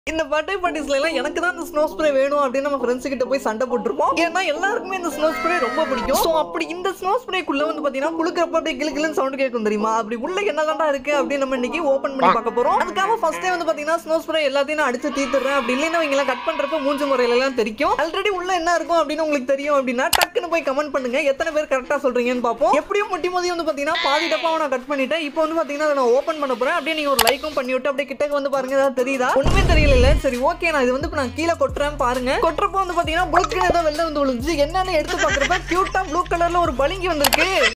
இந்த பர்த்டே பார்ட்டிஸ்ல எல்லாம் எனக்கு தான் இந்த ஸ்னோ ஸ்ப்ரே வேணும் அப்படின்னு நம்ம ஃப்ரெண்ட்ஸ் கிட்ட போய் சண்டை போட்டுருப்போம். ஏன்னா எல்லாருக்குமே இந்த ஸ்னோ ஸ்ப்ரே ரொம்ப பிடிக்கும். சோ அப்படி இந்த ஸ்னோ ஸ்ப்ரேக்குள்ள வந்து பாத்தீங்கன்னா குளுக்கறப்ப அப்படியே கிளுகிளுன்னு சவுண்ட் கேட்கும் தெரியுமா? அப்படி உள்ள என்னதான்டா இருக்கு அப்படின்னு நம்ம இன்னைக்கு ஓபன் பண்ணி பார்க்க போறோம். அதுக்காக ஃபர்ஸ்டே வந்து பாத்தீங்கன்னா ஸ்னோ ஸ்ப்ரே எல்லாத்தையும் நான் அடிச்சு தீத்துறேன். அப்படி இல்லைன்னா இவங்க கட் பண்றப்ப மூஞ்சி முறையில எல்லாம் தெரியும். ஆல்ரெடி உள்ள என்ன இருக்கும் அப்படின்னு உங்களுக்கு தெரியும் அப்படின்னா டக்குன்னு போய் கமெண்ட் பண்ணுங்க. எத்தனை பேர் கரெக்டா சொல்றீங்கன்னு பாப்போம். எப்படியும் முட்டி மோதி வந்து பாத்தீங்கன்னா பாதி டப்பாவை நான் கட் பண்ணிட்டேன். இப்போ வந்து பாத்தீங்கன்னா அதை நான் ஓபன் பண்ண போறேன். அப்படியே நீங்க ஒரு லைக்கும் பண்ணி விட்டு அப்படியே கிட்டக்கு வந்து பாருங்க. ஏதாவது தெரியுதா? ஒண்ணுமே தெரியல. சரி ஓகே, இது வந்து நான் கீழே கொட்டுறேன் பாருங்க. கொட்டுறப்போ வந்து பாத்தீங்கன்னா புளுக்குன்னு ஏதோ வெளில வந்து விழுந்துச்சு. என்னன்னு எடுத்து பாக்குறப்ப கியூட்டா ப்ளூ கலர்ல ஒரு பளிங்கி வந்திருக்கு.